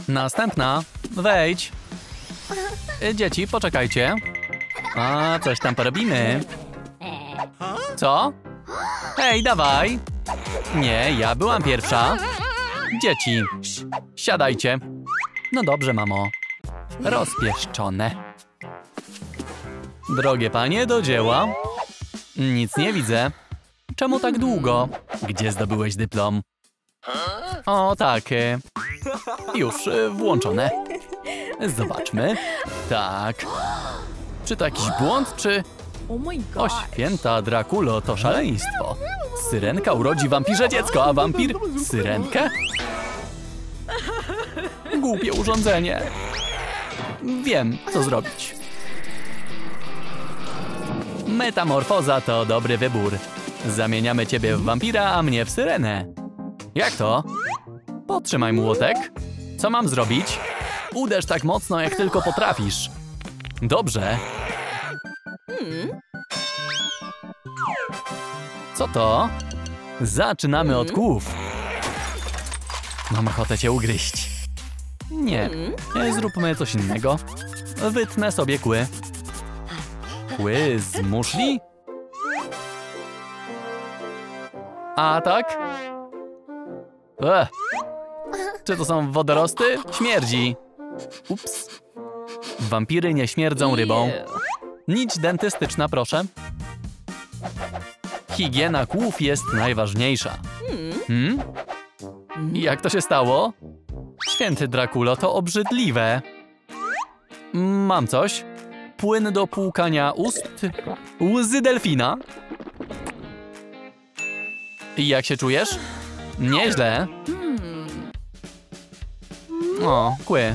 Następna. Wejdź. Dzieci, poczekajcie. A, coś tam porobimy. Co? Hej, dawaj. Nie, ja byłam pierwsza. Dzieci, siadajcie. No dobrze, mamo. Rozpieszczone. Drogie panie, do dzieła. Nic nie widzę. Czemu tak długo? Gdzie zdobyłeś dyplom? O, tak. Już włączone. Zobaczmy. Tak. Czy to jakiś błąd, czy... O święta Drakulo, to szaleństwo. Syrenka urodzi wampirze dziecko, a wampir syrenkę? Głupie urządzenie. Wiem, co zrobić. Metamorfoza to dobry wybór. Zamieniamy ciebie w wampira, a mnie w syrenę. Jak to? Potrzymaj młotek. Co mam zrobić? Uderz tak mocno, jak tylko potrafisz. Dobrze. Co to? Zaczynamy od kłów. Mam ochotę cię ugryźć. Nie, zróbmy coś innego. Wytnę sobie kły. Kły z muszli? A tak? Czy to są wodorosty? Śmierdzi. Ups. Wampiry nie śmierdzą rybą. Nić dentystyczna, proszę. Higiena kłów jest najważniejsza. Jak to się stało? Święty Drakulo, to obrzydliwe. Mam coś. Płyn do płukania ust. Łzy delfina. I jak się czujesz? Nieźle. O, kły.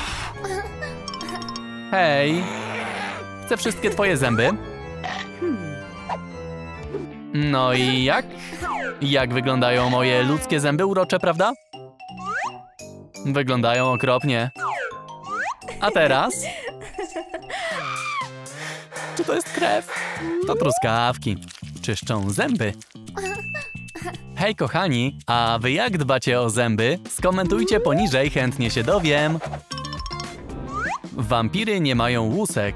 Hej. Chcę wszystkie twoje zęby. No i jak? Jak wyglądają moje ludzkie zęby urocze, prawda? Wyglądają okropnie. A teraz? Czy to jest krew? To truskawki. Czyszczą zęby. Hej kochani, a wy jak dbacie o zęby? Skomentujcie poniżej, chętnie się dowiem. Wampiry nie mają łusek.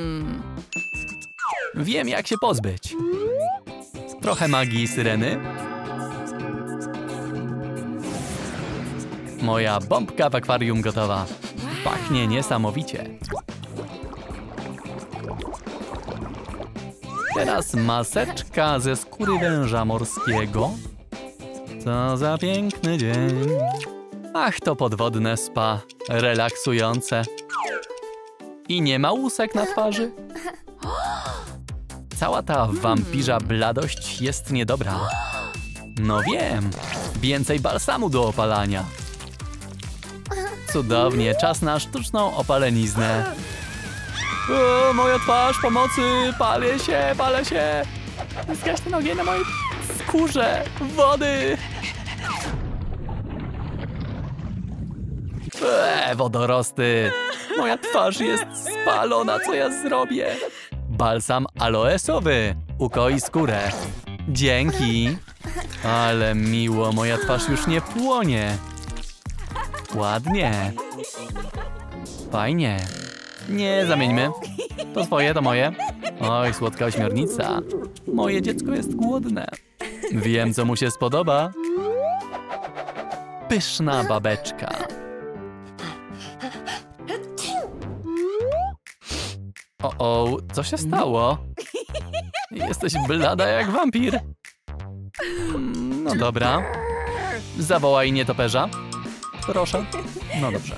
Wiem, jak się pozbyć. Trochę magii syreny. Moja bombka w akwarium gotowa. Pachnie niesamowicie. Teraz maseczka ze skóry węża morskiego. Co za piękny dzień. Ach, to podwodne spa. Relaksujące. I nie ma łusek na twarzy. Cała ta wampirza bladość jest niedobra. No wiem. Więcej balsamu do opalania. Cudownie, czas na sztuczną opaleniznę. O, moja twarz, pomocy! Palę się, palę się! Zgaś ten ogień na mojej skórze! Wody! Wodorosty! Moja twarz jest spalona, co ja zrobię? Balsam aloesowy ukoi skórę. Dzięki! Ale miło, moja twarz już nie płonie. Ładnie. Fajnie. Nie, zamieńmy. To twoje, to moje. Oj, słodka ośmiornica. Moje dziecko jest głodne. Wiem, co mu się spodoba. Pyszna babeczka. O, co się stało? Jesteś blada jak wampir. No dobra. Zawołaj nietoperza. Proszę. No dobrze.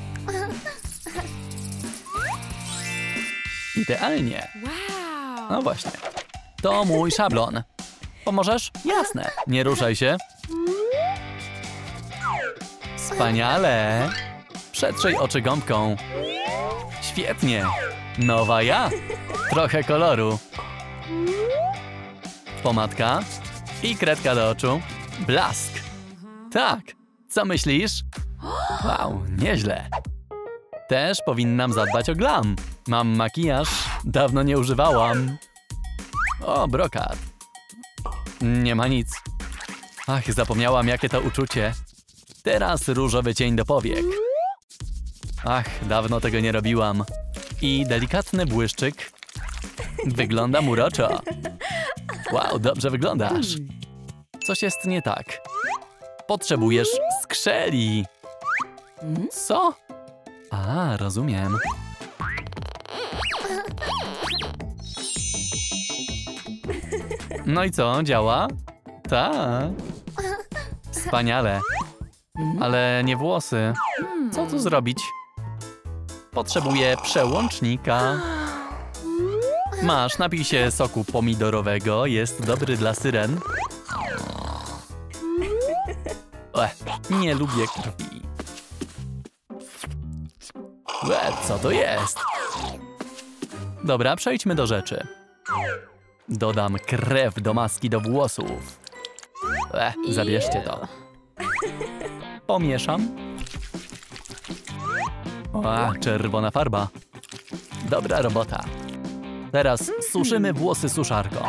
Idealnie. No właśnie. To mój szablon. Pomożesz? Jasne. Nie ruszaj się. Wspaniale. Przetrzyj oczy gąbką. Świetnie. Nowa ja. Trochę koloru. Pomadka. I kredka do oczu. Blask. Tak. Co myślisz? Wow, nieźle. Też powinnam zadbać o glam. Mam makijaż. Dawno nie używałam. O, brokat. Nie ma nic. Ach, zapomniałam, jakie to uczucie. Teraz różowy cień do powiek. Ach, dawno tego nie robiłam. I delikatny błyszczyk. Wyglądam uroczo. Wow, dobrze wyglądasz. Coś jest nie tak. Potrzebujesz skrzeli. Co? A, rozumiem. No i co, działa? Tak. Wspaniale. Ale nie włosy. Co tu zrobić? Potrzebuję przełącznika. Masz, napij się soku pomidorowego. Jest dobry dla syren. Nie lubię krwi. Co to jest? Dobra, przejdźmy do rzeczy. Dodam krew do maski do włosów. Zabierzcie to. Pomieszam. Czerwona farba. Dobra robota. Teraz suszymy włosy suszarką.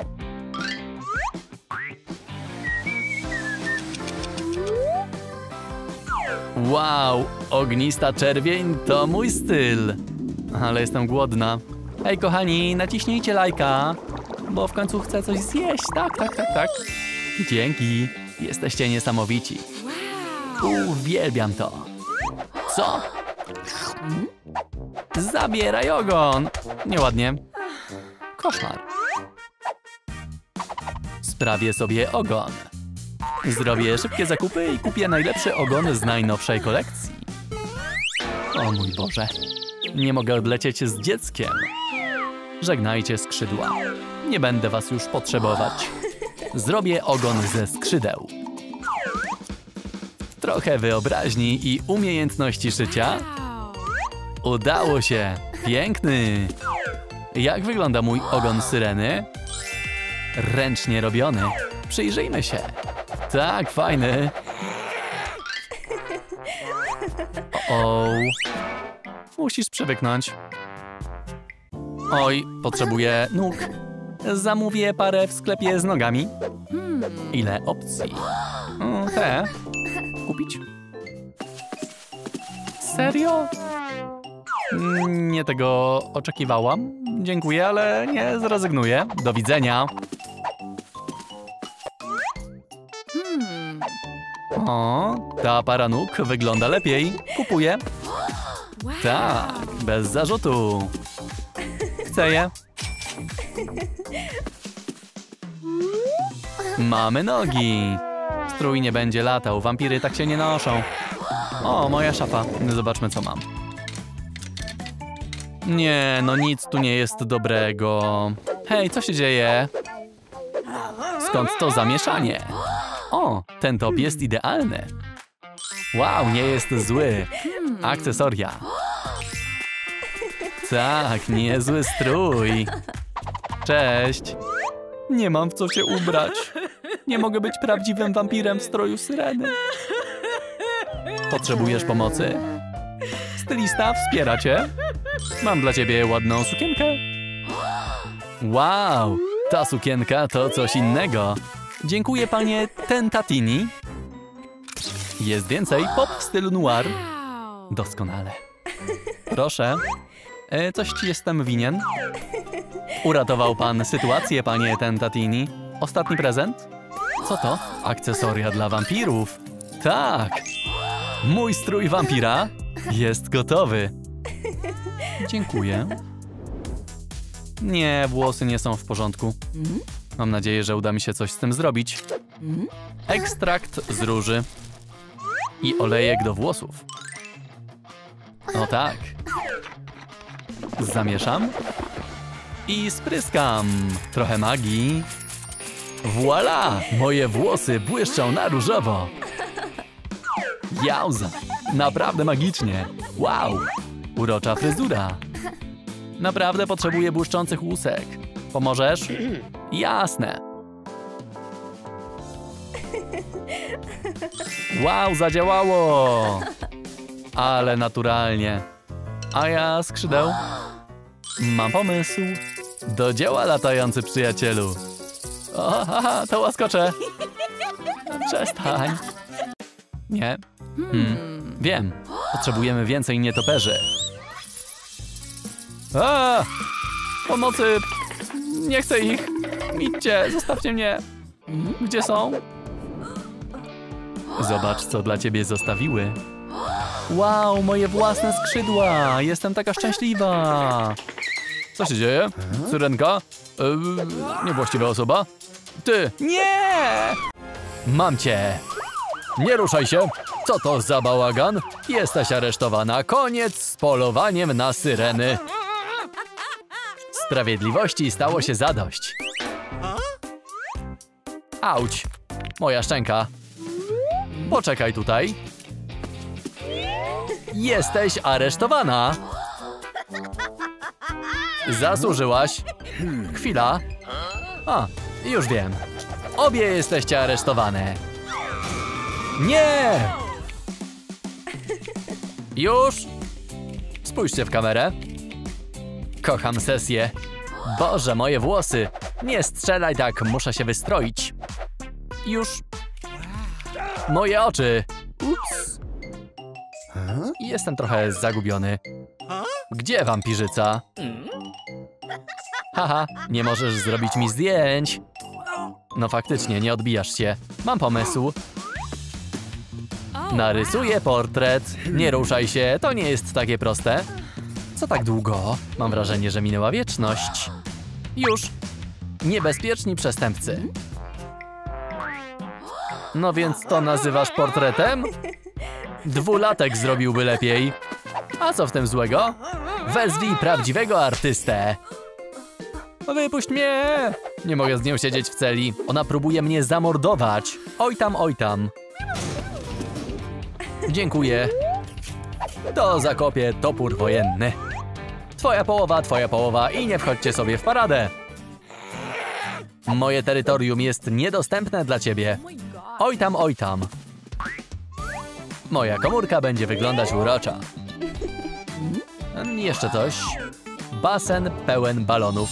Wow, ognista czerwień to mój styl. Ale jestem głodna. Hej kochani, naciśnijcie lajka, bo w końcu chcę coś zjeść. Tak. Dzięki, jesteście niesamowici. Uwielbiam to. Co? Zabieraj ogon. Nieładnie. Koszmar. Sprawię sobie ogon. Zrobię szybkie zakupy i kupię najlepszy ogon z najnowszej kolekcji. O mój Boże. Nie mogę odlecieć z dzieckiem. Żegnajcie skrzydła. Nie będę was już potrzebować. Zrobię ogon ze skrzydeł. Trochę wyobraźni i umiejętności szycia. Udało się. Piękny. Jak wygląda mój ogon syreny? Ręcznie robiony. Przyjrzyjmy się. Tak, fajny. Musisz przywyknąć. Oj, potrzebuję nóg. Zamówię parę w sklepie z nogami. Ile opcji? Te. Kupić? Serio? Nie tego oczekiwałam. Dziękuję, ale nie zrezygnuję. Do widzenia. O, ta para nóg wygląda lepiej. Kupuję. Tak, bez zarzutu. Chcę je. Mamy nogi. Strój nie będzie latał. Wampiry tak się nie noszą. O, moja szafa. Zobaczmy, co mam. Nie, no nic tu nie jest dobrego. Hej, co się dzieje? Skąd to zamieszanie? O, ten top jest idealny. Wow, nie jest zły. Akcesoria. Tak, niezły strój. Cześć. Nie mam w co się ubrać. Nie mogę być prawdziwym wampirem w stroju syreny. Potrzebujesz pomocy? Stylista wspiera cię. Mam dla ciebie ładną sukienkę. Wow, ta sukienka to coś innego. Dziękuję, panie Tentatini. Jest więcej pop w stylu noir. Doskonale. Proszę. Coś ci jestem winien. Uratował pan sytuację, panie Tentatini. Ostatni prezent? Co to? Akcesoria dla wampirów. Tak. Mój strój wampira jest gotowy. Dziękuję. Nie, włosy nie są w porządku. Mam nadzieję, że uda mi się coś z tym zrobić. Ekstrakt z róży. I olejek do włosów. O tak. Zamieszam. I spryskam. Trochę magii. Voila! Moje włosy błyszczą na różowo. Jauza! Naprawdę magicznie. Wow! Urocza fryzura. Naprawdę potrzebuję błyszczących łusek. Pomożesz? Jasne. Wow, zadziałało! Ale naturalnie. A ja skrzydeł. Mam pomysł. Do dzieła, latający przyjacielu. O, haha, to łaskocze. Przestań. Nie. Wiem. Potrzebujemy więcej nietoperzy. A! Pomocy! Nie chcę ich! Idźcie, zostawcie mnie! Gdzie są? Zobacz, co dla ciebie zostawiły. Wow, moje własne skrzydła! Jestem taka szczęśliwa! Co się dzieje? Syrenka? Niewłaściwa osoba? Ty! Nie! Mam cię! Nie ruszaj się! Co to za bałagan? Jesteś aresztowana. Koniec z polowaniem na syreny. Sprawiedliwości stało się zadość. Auć! Moja szczęka. Poczekaj tutaj. Jesteś aresztowana. Zasłużyłaś. Chwila. A, już wiem. Obie jesteście aresztowane. Nie! Już? Spójrzcie w kamerę. Kocham sesję. Boże, moje włosy. Nie strzelaj tak, muszę się wystroić. Już. Moje oczy. Ups. Jestem trochę zagubiony. Gdzie wampirzyca? Haha, nie możesz zrobić mi zdjęć. No faktycznie, nie odbijasz się. Mam pomysł. Narysuję portret. Nie ruszaj się, to nie jest takie proste. Co tak długo? Mam wrażenie, że minęła wieczność. Już. Niebezpieczni przestępcy. No więc to nazywasz portretem? Dwulatek zrobiłby lepiej. A co w tym złego? Wezwij prawdziwego artystę. Wypuść mnie! Nie mogę z nią siedzieć w celi. Ona próbuje mnie zamordować. Oj tam, oj tam. Dziękuję. To zakopie topór wojenny. Twoja połowa i nie wchodźcie sobie w paradę. Moje terytorium jest niedostępne dla ciebie. Oj tam, oj tam. Moja komórka będzie wyglądać urocza. Jeszcze coś. Basen pełen balonów.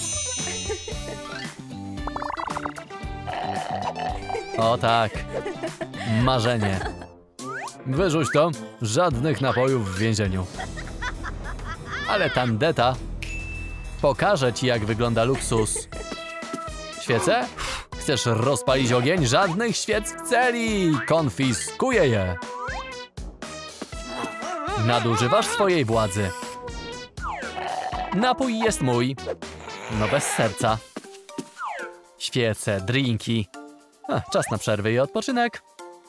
O tak. Marzenie. Wyrzuć to. Żadnych napojów w więzieniu. Ale tandeta. Pokażę ci, jak wygląda luksus. Świece? Chcesz rozpalić ogień? Żadnych świec w celi! Konfiskuję je! Nadużywasz swojej władzy. Napój jest mój. No bez serca. Świece, drinki. Czas na przerwy i odpoczynek.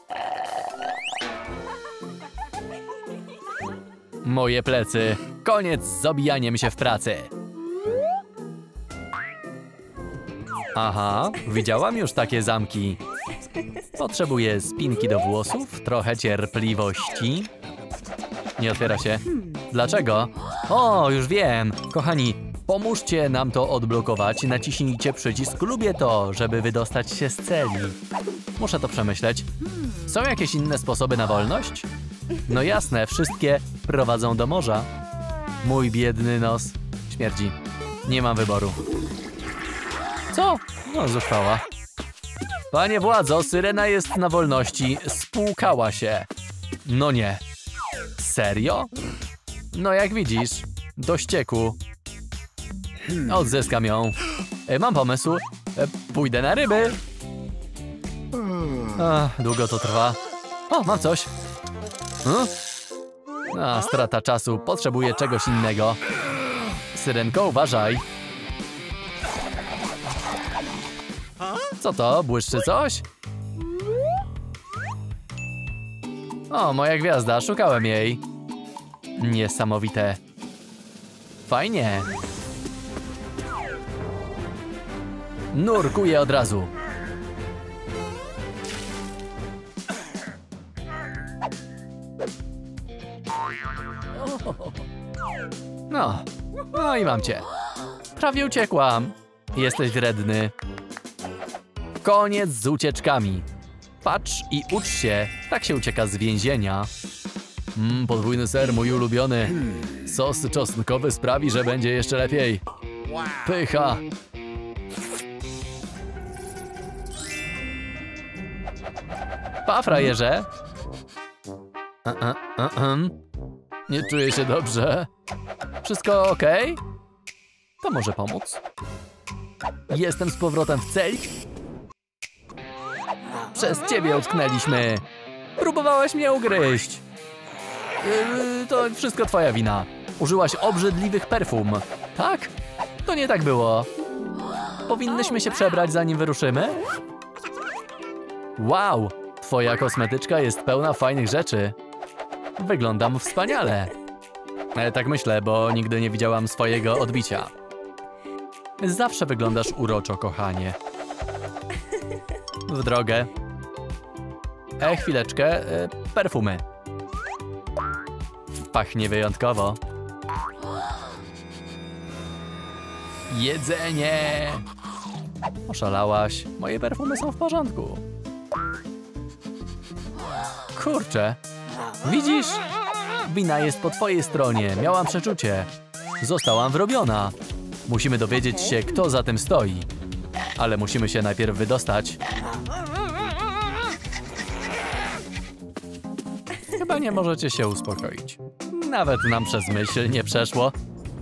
Moje plecy. Koniec z obijaniem się w pracy. Aha, widziałam już takie zamki. Potrzebuję spinki do włosów, trochę cierpliwości. Nie otwiera się. Dlaczego? O, już wiem. Kochani, pomóżcie nam to odblokować. Naciśnijcie przycisk "Lubię to", żeby wydostać się z celi. Muszę to przemyśleć. Są jakieś inne sposoby na wolność? No jasne, wszystkie prowadzą do morza. Mój biedny nos. Śmierdzi. Nie mam wyboru. Co? No, zuchwała. Panie władzo, syrena jest na wolności. Spłukała się. No nie. Serio? No jak widzisz, do ścieku. Odzyskam ją. Mam pomysł. Pójdę na ryby. Długo to trwa. O, mam coś. Strata czasu. Potrzebuję czegoś innego. Syrenko, uważaj. Co to? Błyszczy coś? O, moja gwiazda. Szukałem jej. Niesamowite. Fajnie. Nurkuję od razu. No i mam cię. Prawie uciekłam. Jesteś wredny. Koniec z ucieczkami. Patrz i ucz się. Tak się ucieka z więzienia. Podwójny ser, mój ulubiony. Sos czosnkowy sprawi, że będzie jeszcze lepiej. Pycha. Pa, frajerze. Nie czuję się dobrze. Wszystko ok? To może pomóc. Jestem z powrotem w celi. Przez ciebie utknęliśmy. Próbowałaś mnie ugryźć. To wszystko twoja wina. Użyłaś obrzydliwych perfum. Tak? To nie tak było. Powinnyśmy się przebrać, zanim wyruszymy? Wow, twoja kosmetyczka jest pełna fajnych rzeczy. Wyglądam wspaniale. Tak myślę, bo nigdy nie widziałam swojego odbicia. Zawsze wyglądasz uroczo, kochanie. W drogę. Chwileczkę. Perfumy. Pachnie wyjątkowo. Jedzenie! Oszalałaś. Moje perfumy są w porządku. Kurczę. Widzisz? Wina jest po twojej stronie. Miałam przeczucie. Zostałam wrobiona. Musimy dowiedzieć się, kto za tym stoi. Ale musimy się najpierw wydostać. Chyba nie możecie się uspokoić. Nawet nam przez myśl nie przeszło.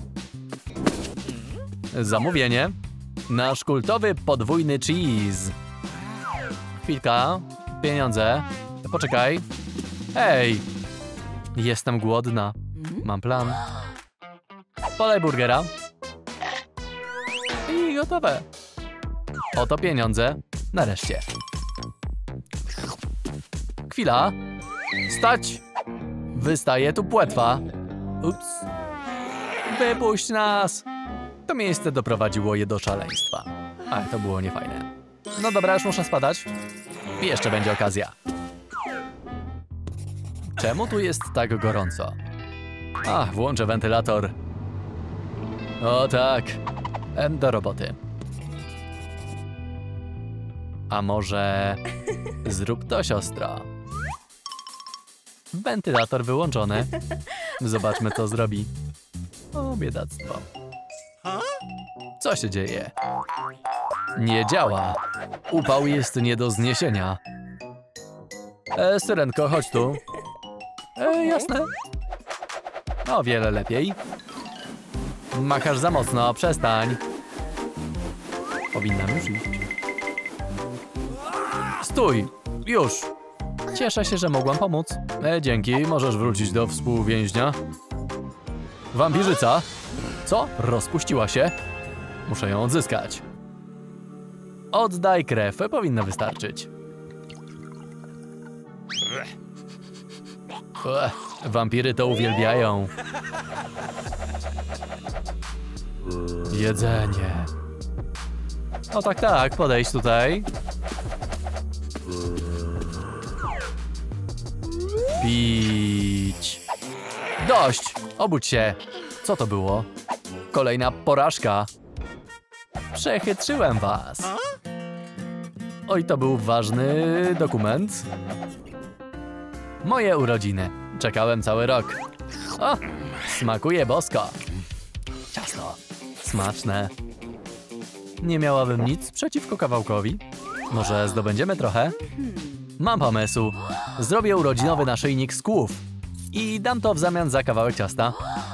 Zamówienie. Nasz kultowy podwójny cheese. Chwilka. Pieniądze. Poczekaj. Hej. Jestem głodna. Mam plan. Podaj burgera. I gotowe. Oto pieniądze. Nareszcie. Chwila. Stać! Wystaje tu płetwa. Ups. Wypuść nas! To miejsce doprowadziło je do szaleństwa. Ale to było niefajne. No dobra, już muszę spadać. I jeszcze będzie okazja. Czemu tu jest tak gorąco? Włączę wentylator. O tak. Do roboty. A może... Zrób to, siostro. Wentylator wyłączony. Zobaczmy, co zrobi. O, biedactwo. Co się dzieje? Nie działa. Upał jest nie do zniesienia. Syrenko, chodź tu. Jasne. O wiele lepiej. Machasz za mocno, przestań. Powinnam już iść. Stój! Już! Cieszę się, że mogłam pomóc. Dzięki, możesz wrócić do współwięźnia. Wampirzyca? Co? Rozpuściła się? Muszę ją odzyskać. Oddaj krew, powinno wystarczyć. Wampiry to uwielbiają. Jedzenie. O tak, tak, podejdź tutaj. Pić. Dość! Obudź się. Co to było? Kolejna porażka. Przechytrzyłem was. Oj, to był ważny dokument. Moje urodziny. Czekałem cały rok. O, smakuje bosko. Ciasto. Smaczne. Nie miałabym nic przeciwko kawałkowi. Może zdobędziemy trochę? Mam pomysł. Zrobię urodzinowy naszyjnik z kłów. I dam to w zamian za kawałek ciasta.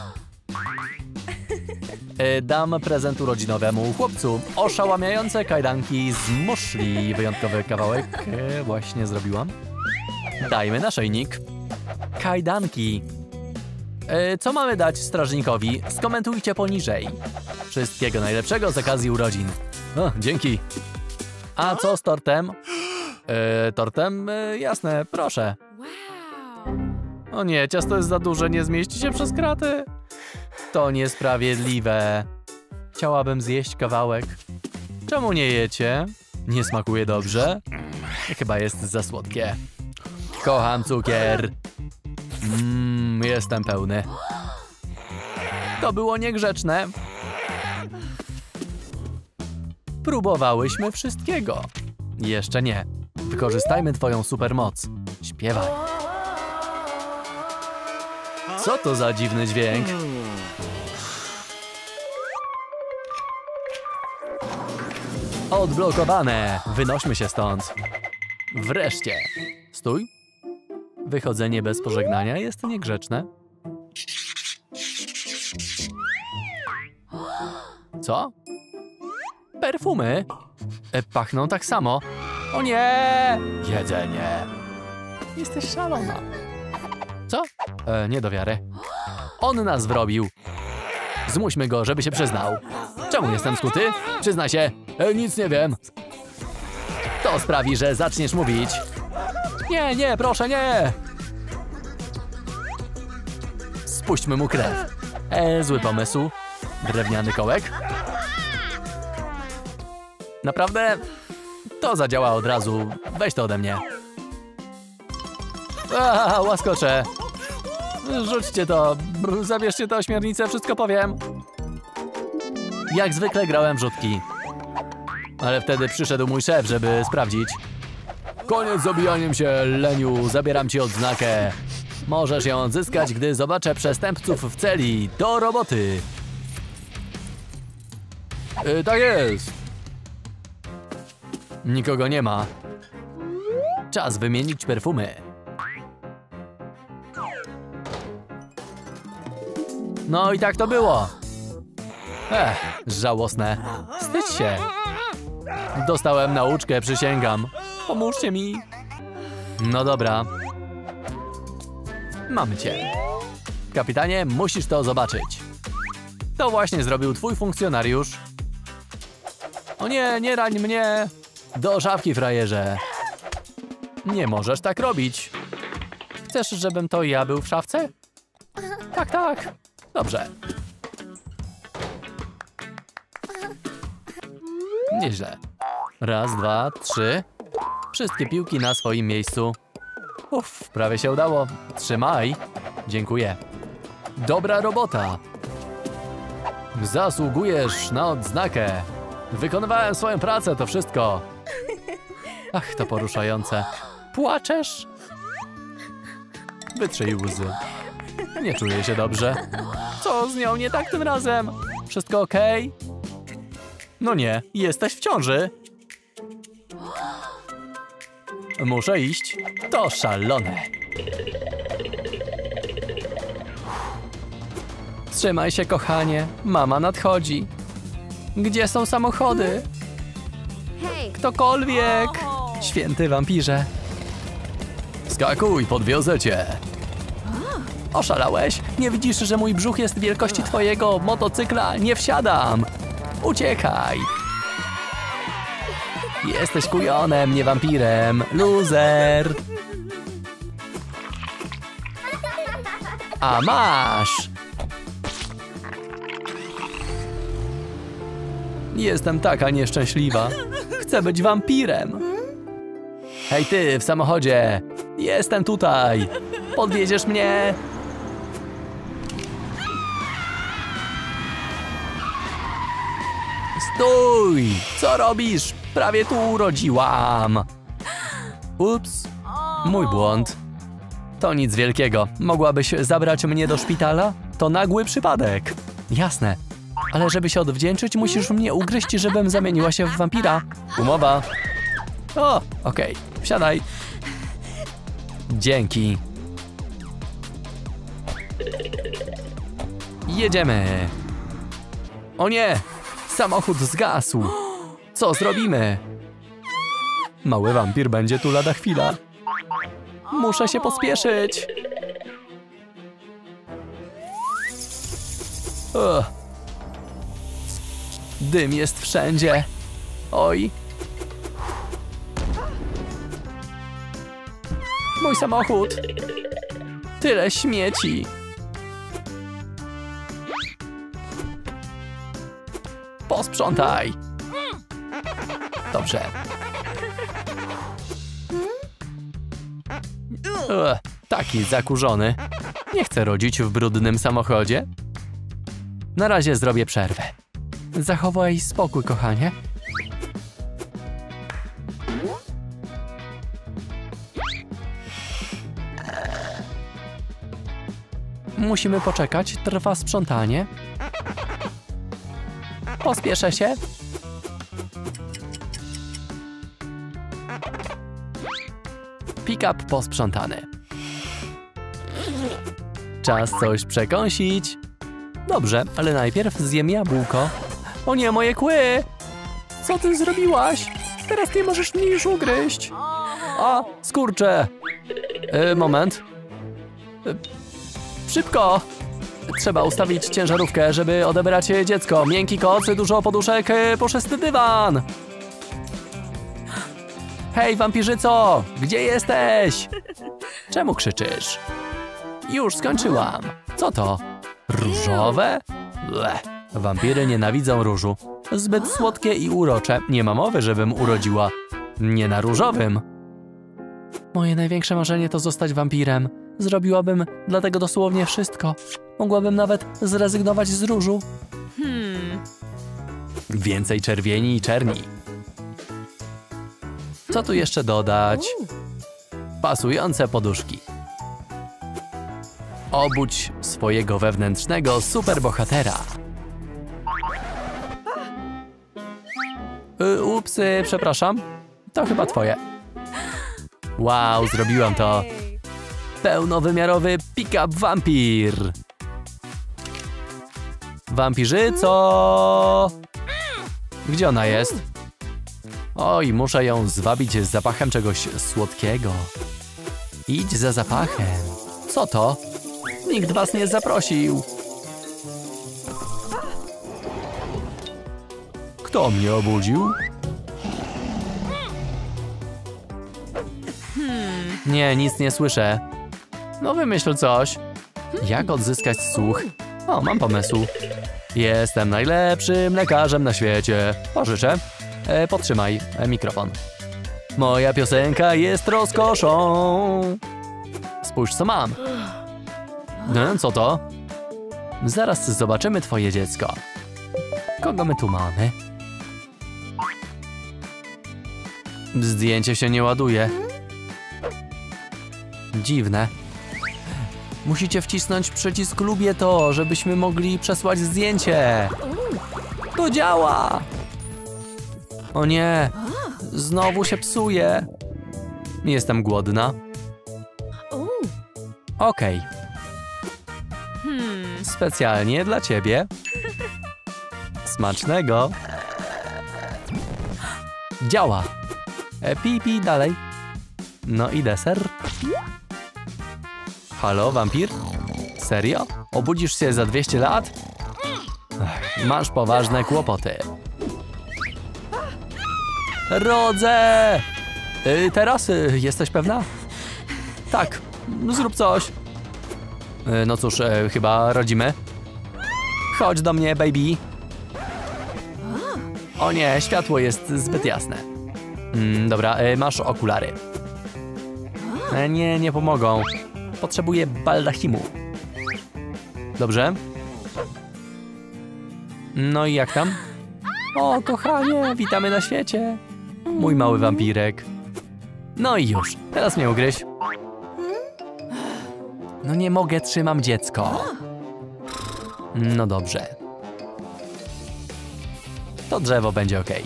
Dam prezent urodzinowemu chłopcu. Oszałamiające kajdanki z muszli. Wyjątkowy kawałek właśnie zrobiłam. Dajmy naszyjnik. Kajdanki. Co mamy dać strażnikowi? Skomentujcie poniżej. Wszystkiego najlepszego z okazji urodzin. O, dzięki. A co z tortem? Tortem? Jasne, proszę. O nie, ciasto jest za duże, nie zmieści się przez kraty. To niesprawiedliwe. Chciałabym zjeść kawałek. Czemu nie jecie? Nie smakuje dobrze? Chyba jest za słodkie. Kocham cukier. Jestem pełny. To było niegrzeczne. Próbowałyśmy wszystkiego. Jeszcze nie. Wykorzystajmy twoją supermoc. Śpiewaj. Co to za dziwny dźwięk? Odblokowane. Wynośmy się stąd. Wreszcie. Stój. Wychodzenie bez pożegnania jest niegrzeczne. Co? Perfumy? Pachną tak samo. O nie! Jedzenie. Jesteś szalona. Co? Nie do wiary. On nas wrobił. Zmuśmy go, żeby się przyznał. Czemu jestem skuty? Przyznaj się. Nic nie wiem. To sprawi, że zaczniesz mówić. Nie, nie, proszę, nie. Spuśćmy mu krew. Zły pomysł. Drewniany kołek. Naprawdę? To zadziała od razu. Weź to ode mnie. Łaskocze. Rzućcie to. Zabierzcie to ośmiornicę, wszystko powiem. Jak zwykle grałem w rzutki. Ale wtedy przyszedł mój szef, żeby sprawdzić. Koniec z obijaniem się, leniu. Zabieram ci odznakę. Możesz ją odzyskać, gdy zobaczę przestępców w celi. Do roboty. Tak jest. Nikogo nie ma. Czas wymienić perfumy. No i tak to było. Żałosne. Wstydź się. Dostałem nauczkę, przysięgam. Pomóżcie mi. No dobra. Mamy cię. Kapitanie, musisz to zobaczyć. To właśnie zrobił twój funkcjonariusz. O nie, nie rań mnie. Do szafki, frajerze. Nie możesz tak robić. Chcesz, żebym to ja był w szafce? Tak, tak. Dobrze. Nieźle. Raz, dwa, trzy. Wszystkie piłki na swoim miejscu. Prawie się udało. Trzymaj. Dziękuję. Dobra robota. Zasługujesz na odznakę. Wykonywałem swoją pracę, to wszystko. Ach, to poruszające. Płaczesz? Wytrzyj łzy. Nie czuję się dobrze. Co z nią nie tak tym razem? Wszystko okej? No nie, jesteś w ciąży. Muszę iść. To szalone. Trzymaj się, kochanie. Mama nadchodzi. Gdzie są samochody? Ktokolwiek. Święty wampirze. Skakuj, podwiozę cię. Oszalałeś? Nie widzisz, że mój brzuch jest wielkości twojego motocykla? Nie wsiadam. Uciekaj. Jesteś kujonem, nie wampirem. Loser. A masz. Jestem taka nieszczęśliwa. Chcę być wampirem. Hej ty, w samochodzie. Jestem tutaj. Podwieziesz mnie? Stój! Co robisz? Prawie tu urodziłam. Ups. Mój błąd. To nic wielkiego. Mogłabyś zabrać mnie do szpitala? To nagły przypadek. Jasne. Ale żeby się odwdzięczyć, musisz mnie ugryźć, żebym zamieniła się w wampira. Umowa. O, okej. Wsiadaj. Dzięki. Jedziemy. O nie! Samochód zgasł. Co zrobimy? Mały wampir będzie tu lada chwila. Muszę się pospieszyć. Dym jest wszędzie. Oj. Mój samochód. Tyle śmieci. Posprzątaj. Dobrze. Taki zakurzony. Nie chcę rodzić w brudnym samochodzie. Na razie zrobię przerwę. Zachowaj spokój, kochanie. Musimy poczekać, trwa sprzątanie. Pospieszę się. Pick-up posprzątany. Czas coś przekąsić. Dobrze, ale najpierw zjem jabłko. O nie, moje kły! Co ty zrobiłaś? Teraz nie możesz mnie już ugryźć. A, skurcze! Moment. Szybko! Trzeba ustawić ciężarówkę, żeby odebrać dziecko. Miękki koc, dużo poduszek, puszysty dywan. Hej, wampirzyco! Gdzie jesteś? Czemu krzyczysz? Już skończyłam. Co to? Różowe? Bleh. Wampiry nienawidzą różu. Zbyt słodkie i urocze. Nie ma mowy, żebym urodziła. Nie na różowym. Moje największe marzenie to zostać wampirem. Zrobiłabym dlatego dosłownie wszystko. Mogłabym nawet zrezygnować z różu. Więcej czerwieni i czerni. Co tu jeszcze dodać? Pasujące poduszki. Obudź swojego wewnętrznego superbohatera. Upsy, przepraszam. To chyba twoje. Wow, zrobiłam to. Pełnowymiarowy pick-up wampir. Wampirzyco! Gdzie ona jest? Oj, muszę ją zwabić z zapachem czegoś słodkiego. Idź za zapachem. Co to? Nikt was nie zaprosił. Kto mnie obudził? Nie, nic nie słyszę. No wymyśl coś. Jak odzyskać słuch? O, mam pomysł. Jestem najlepszym lekarzem na świecie. Pożyczę. Podtrzymaj mikrofon. Moja piosenka jest rozkoszą. Spójrz, co mam. Co to? Zaraz zobaczymy twoje dziecko. Kogo my tu mamy? Zdjęcie się nie ładuje. Dziwne. Musicie wcisnąć przycisk lubię to, żebyśmy mogli przesłać zdjęcie. To działa! O nie, znowu się psuje. Jestem głodna. Okej. Specjalnie dla ciebie. Smacznego. Działa. Pi, dalej. No i deser. Halo, wampir? Serio? Obudzisz się za 200 lat? Masz poważne kłopoty. Rodzę! Teraz jesteś pewna? Tak, zrób coś. No cóż, chyba rodzimy. Chodź do mnie, baby. O nie, światło jest zbyt jasne. Dobra, masz okulary. Nie pomogą. Potrzebuję baldachimu. Dobrze? No i jak tam? O, kochanie, witamy na świecie. Mój mały wampirek. No i już, teraz mnie ugryź. No nie mogę, trzymam dziecko. No dobrze. To drzewo będzie ok.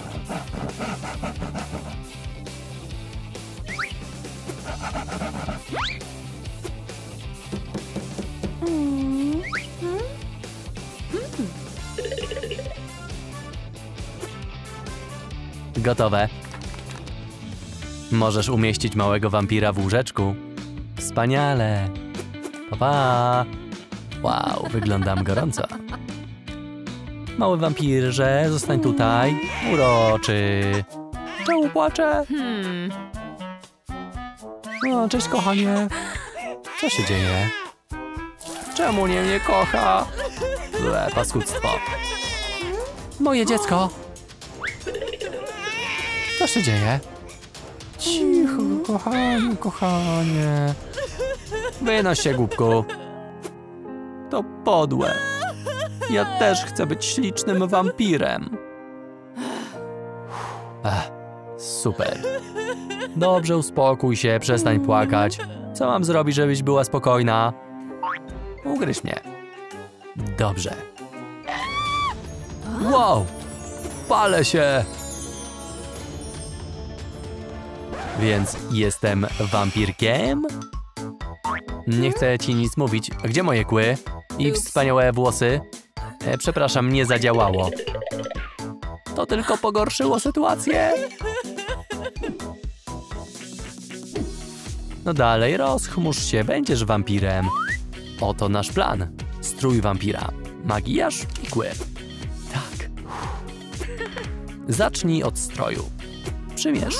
Gotowe. Możesz umieścić małego wampira w łóżeczku. Wspaniale. Pa, pa. Wow, wyglądam gorąco. Mały wampirze, zostań tutaj. Uroczy. Czemu płacze? O, cześć, kochanie. Co się dzieje? Czemu nie mnie kocha? Paskudztwo. Moje dziecko. Co się dzieje? Cicho, kochanie, kochanie. Wynoś się, głupku. To podłe. Ja też chcę być ślicznym wampirem. Super. Dobrze, uspokój się, przestań płakać. Co mam zrobić, żebyś była spokojna? Ugryź mnie. Dobrze. Wow! Palę się! Więc jestem wampirkiem? Nie chcę ci nic mówić. Gdzie moje kły? I wspaniałe włosy? Przepraszam, nie zadziałało. To tylko pogorszyło sytuację. No dalej, rozchmurz się, będziesz wampirem. Oto nasz plan. Strój wampira, makijaż i kły. Tak. Zacznij od stroju. Przymierz.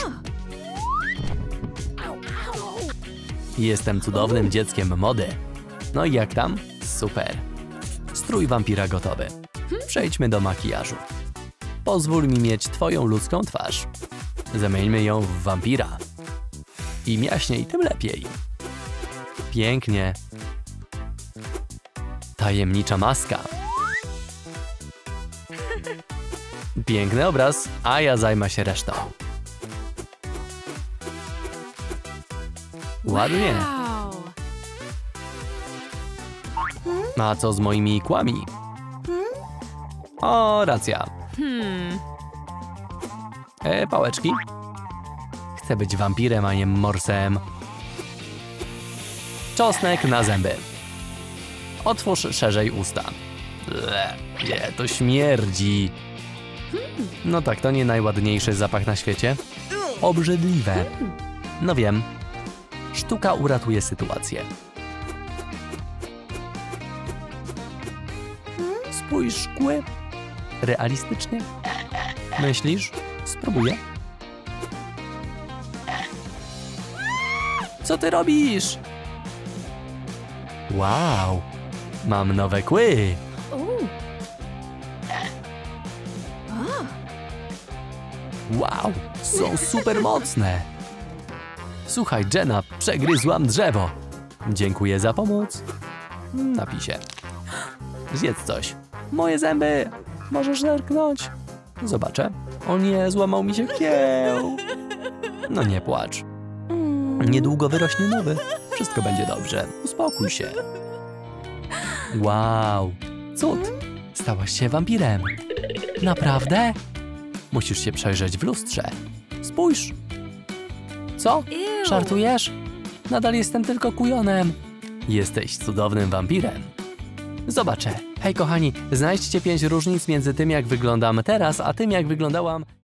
Jestem cudownym dzieckiem mody. No i jak tam? Super. Strój wampira gotowy. Przejdźmy do makijażu. Pozwól mi mieć twoją ludzką twarz. Zamieńmy ją w wampira. Im jaśniej, tym lepiej. Pięknie. Tajemnicza maska. Piękny obraz, a ja zajmę się resztą. Ładnie. A co z moimi kłami? O, racja. Pałeczki? Chcę być wampirem, a nie morsem. Czosnek na zęby. Otwórz szerzej usta. Nie, to śmierdzi. No tak, to nie najładniejszy zapach na świecie. Obrzydliwe. No wiem. Sztuka uratuje sytuację. Spójrz, kły. Realistycznie. Myślisz? Spróbuję. Co ty robisz? Wow. Mam nowe kły. Wow, są super mocne. Słuchaj, Jenna, przegryzłam drzewo. Dziękuję za pomoc. Napisie. Zjedz coś. Moje zęby. Możesz zerknąć. Zobaczę. O nie, złamał mi się kieł. No nie płacz. Niedługo wyrośnie nowy. Wszystko będzie dobrze. Uspokój się. Wow. Cud. Stałaś się wampirem. Naprawdę? Musisz się przejrzeć w lustrze. Spójrz. Co? Żartujesz? Nadal jestem tylko kujonem. Jesteś cudownym wampirem. Zobaczę. Hej kochani, znajdźcie 5 różnic między tym, jak wyglądam teraz, a tym, jak wyglądałam